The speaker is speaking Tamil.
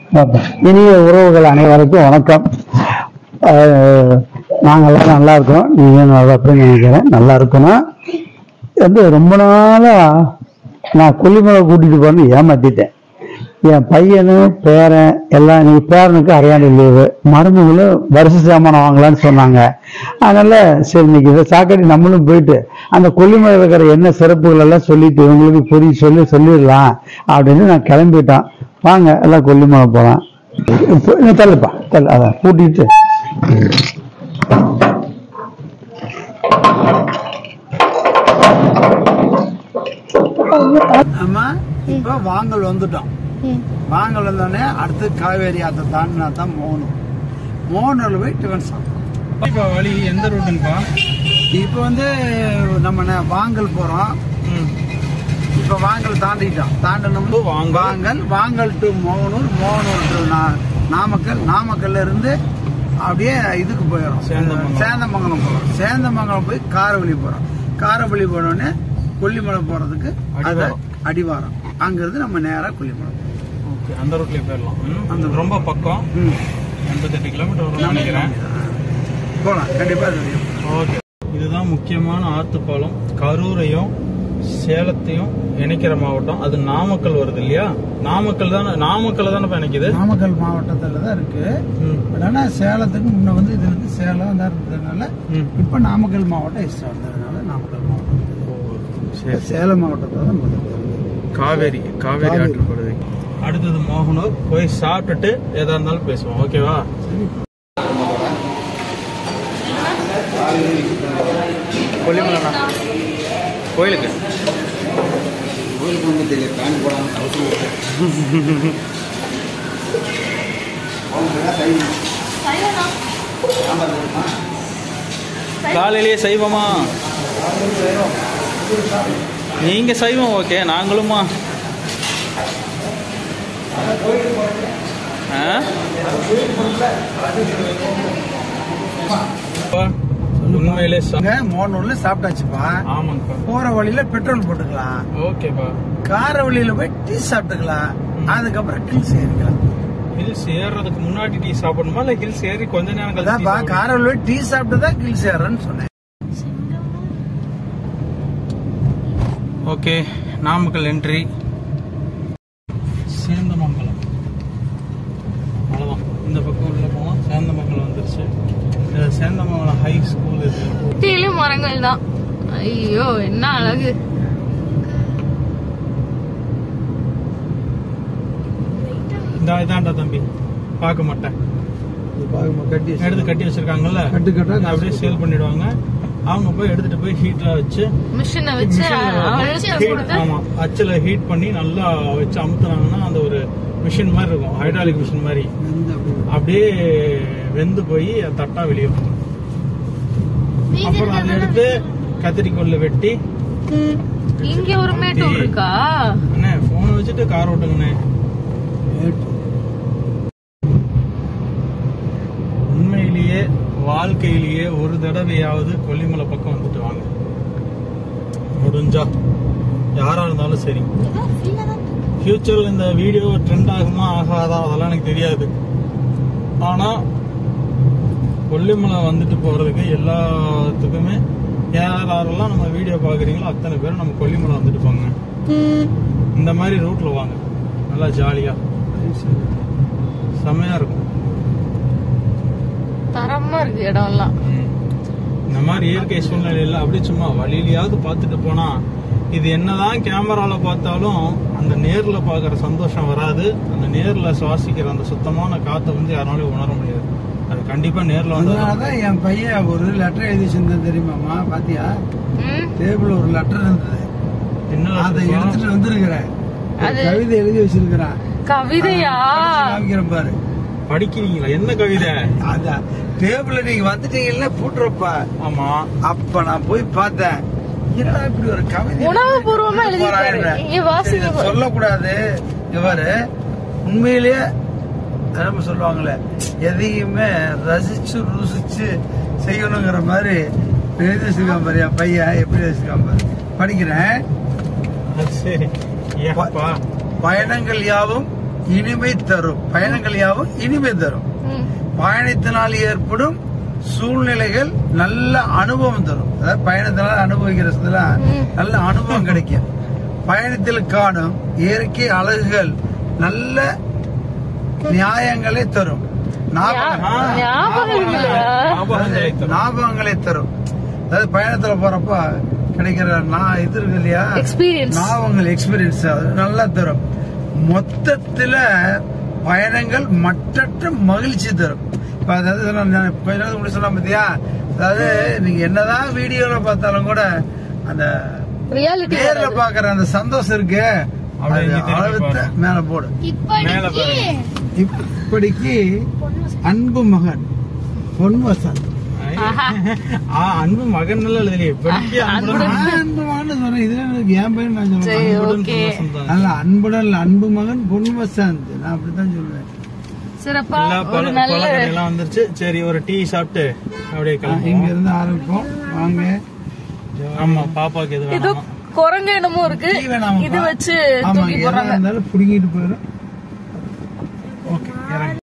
இனிய உறவுகள் அனைவருக்கும் வணக்கம். நாங்கெல்லாம் நல்லா இருக்கோம், நீங்க நல்லா இருப்பீங்கன்னு நினைக்கிறேன். நல்லா இருக்கணும். ரொம்ப நாளா நான் கொல்லிமலை கூட்டிட்டு போறேன்னு ஏமாத்திட்டேன். என் பையனும் பேரன் எல்லாம், நீ பேரனுக்கு அரையாண்டு லீவு, மருமகளும் வருஷ சாமானம் வாங்கலான்னு சொன்னாங்க. அதனால சரி, இன்னைக்கு இதை சாக்கடி நம்மளும் போயிட்டு அந்த கொல்லிமலை இருக்கிற என்ன சிறப்புகள் எல்லாம் சொல்லிட்டு இவங்களுக்கு புரிய சொல்லிடலாம் அப்படின்னு நான் கிளம்பிட்டான். வாங்க எல்லாம் கொல்லிமலை போகலாம். தள்ளுப்பா தள்ளு, அதான் கூட்டிட்டு ஆமா. இப்ப வாங்கல் வந்துட்டோம். வாங்கல் வந்தோடனே அடுத்து காவேரி ஆற்றை தாண்டினா தான் மோகனூர்ல போய் டிஃபன் சாப்பிடும். வழி எந்த ரூட்டுப்பா? இப்ப நம்ம வாங்கல் போறோம். இப்ப வாங்கல் தாண்டிட்டோம். தாண்டணும் வாங்கல் டு மோகனூர், மோகனூர் டு நாமக்கல்ல இருந்து அப்படியே இதுக்கு போயிடும், சேந்தமங்கலம் போறோம். சேந்தமங்கலம் போய் காரவழி போறோம். காரவழி போனோடனே கொல்லிமலை போறதுக்கு அடிவாரம். அங்கிருந்து நம்ம நேரா கொல்லிமலை அந்த ரூட்லயே போயிடலாம். அந்த ரொம்ப பக்கம் 88 கிலோமீட்டர் நினைக்கிறேன். போலாம் கண்டிப்பா. ஓகே, இதுதான் முக்கியமான ஆத்துப்பாலம். கரூரையும் சேலத்தையும் இணைக்கிற மாவட்டம். அது நாமக்கல் வருது இல்லையா? நாமக்கல் தானே இணைக்குது. நாமக்கல் மாவட்டத்துல தான் இருக்கு. ஆனா சேலத்துக்கு முன்ன இது சேலம் தான் இருந்ததுனால இப்ப நாமக்கல் மாவட்டம் எக்ஸ்ட்ரா வந்ததுனால நாமக்கல் மாவட்டம். சேலம் மாவட்டத்துல காவேரி ஆற்றுப்படுது. அடுத்தது மோகனூர் போய் சாப்பிட்டுட்டு எதா இருந்தாலும் பேசுவோம். ஓகேவா? கொல்லிமலை கோயிலுக்கு காலையிலேயே சைவமா? நீங்க சைவம், ஓகே. நாங்களுமா உண்மையிலே மோகனூர்ல சாப்பிட்டாச்சுப்பா. ஆமாங்கப்பா. போற வழியில பெட்ரோல் போட்டுக்கலாம். ஓகேப்பா. கார வழியில போய் டீ சாப்பிட்டுக்கலாம். அதுக்கப்புறம் ஹில்ஸ் ஏறிக்கலாம். ஹில்ஸ் ஏறதுக்கு முன்னாடி டீ சாப்பிடணுமா இல்ல ஹில்ஸ் ஏறி கொஞ்ச நேரம் கழிச்சு? கார வழியில டீ சாப்பிட்டு தான் ஹில்ஸ் ஏறன்னு சொன்னேன். Okay, Namakkal entry. சேந்தமங்கலம் அவ்வளவுதான். இந்த பக்கம் உள்ள போனோம். சேந்தமங்கலம் வந்துருச்சு. சேந்தமங்கலம் ஹை ஸ்கூல் இது. மரங்கள் தான். ஐயோ என்ன அழகு. இதாண்டா தம்பி, பார்க்க மாட்டேன். எடுத்து கட்டி வச்சிருக்காங்கல்ல, அப்படியே சேல் பண்ணிடுவாங்க. அவங்க போய் எடுத்துட்டு போய் ஹீட்ல வச்சு அச்சுல ஹீட் பண்ணி நல்லா வச்சு அமுத்துனாங்கன்னா அந்த ஒரு மிஷின் மாதிரி இருக்கும், ஹைட்ராலிக் மிஷின் மாதிரி. அப்படியே வெந்து போய் தட்டா வெளியே வரும். அப்புறம் அதை எடுத்து கத்திரிக்கோல்ல வெட்டி. இங்க ஒரு மேட்டூர் இருக்கா அண்ணே? போன் வச்சுட்டு கார் ஓட்டுங்கண்ணே. உண்மையிலேயே வாழ்க்கையிலேயே ஒரு தடவையாவது கொல்லிமலை பக்கம் வந்துட்டு வாங்க. முடிஞ்சா யாரா இருந்தாலும் சரி. ஃபியூச்சர்ல இந்த வீடியோ ட்ரெண்ட் ஆகுமா ஆகாதா அதெல்லாம் எனக்கு தெரியாது. ஆனா கொல்லிமலை வந்துட்டு போறதுக்கு எல்லாத்துக்குமே யாரெல்லாம் நம்ம வீடியோ பாக்குறீங்களோ அத்தனை பேரும் நம்ம கொல்லிமலை வந்துட்டு போங்க. இந்த மாதிரி ரூட்ல வாங்க, நல்லா ஜாலியா செமையா இருக்கும். தரமா இருக்கு இடம் எல்லாம். இந்த மாதிரி இயற்கை சூழ்நிலையில அப்படி சும்மா வழியிலையாவது பார்த்துட்டு போனா, இது என்னதான் கேமரால பார்த்தாலும் அந்த நேர்ல பாக்குற சந்தோஷம் வராது. அந்த நேர்ல சுவாசிக்கிற அந்த சுத்தமான காத்தை யாராலையும் உணர முடியாது. அது கண்டிப்பா நேர்ல வந்து. என் பையன் ஒரு லெட்டர் எழுதி வச்சிருந்தேன் தெரியுமாமா? பாத்தியா? டேபிள் ஒரு லெட்டர் இருந்தது. என்ன அதை எடுத்துட்டு வந்திருக்கிறேன். கவிதை எழுதி வச்சிருக்கிறான். கவிதையா? காமிக்கிறேன் பாரு. படிக்கிறீங்களா? என்ன கவிதை? அதான் டேபிள்ல நீங்க வந்துட்டீங்கல்ல பூட்டுறப்பா. ஆமா. அப்ப நான் போய் பார்த்தேன். என்னடா இப்படி ஒரு கவிதை உணவுபூர்வமா சொல்லக்கூடாது. இவரு உண்மையிலேயே சொல்லுவாங்களே, எதையுமே ரசிச்சு ருசிச்சு செய்யணுங்கிற மாதிரி எழுதி வச்சிருக்கான் பாரு. என் பையன் எப்படி வச்சிருக்கான் பாரு. படிக்கிறேன். பயணங்கள் யாவும் இனிமை தரும். பயணங்கள் யாவும் இனிமை தரும். பயணத்தினால் ஏற்படும் சூழ்நிலைகள் நல்ல அனுபவம் தரும். அதாவது பயணத்தினால் அனுபவிக்கிறதுல நல்ல அனுபவம் கிடைக்கும். பயணத்தில் காணும் இயற்கை அழகுகள் நல்ல நியாயங்களை தரும். ஞாபகங்களை தரும். அதாவது பயணத்துல போறப்ப கிடைக்கிற இது இருக்கு இல்லையா, ஞாபகங்கள், எக்ஸ்பீரியன்ஸ் நல்லா தரும். மொத்தத்துல பயணங்கள் மற்றற்ற மகிழ்ச்சி தரும். இப்ப அதாவது கொஞ்ச நேரத்துக்கு முன்னாடி சொன்ன பாத்தியா, அதாவது நீங்க என்னதான் வீடியோல பார்த்தாலும் கூட அந்த நேர்ல பாக்குற அந்த சந்தோஷம் இருக்கு. அளவுத்த மேல போடு. இப்படிக்கு அன்பு மகன் பொன் வசந்த். அன்பு மகன் நல்ல அன்புடன் அன்பு மகன் பொன் வசந்த். நான் அப்படித்தான் சொல்லுவேன். வந்துருச்சு. சரி, ஒரு டீ சாப்பிட்டு அப்படியே இங்க இருந்து ஆரம்பிப்போம். வாங்க. ஆமா, பாப்பாக்கு எது குரங்கு என்னமோ இருக்கு, இது வச்சு புடுங்கிட்டு போயிடும். ஓகே.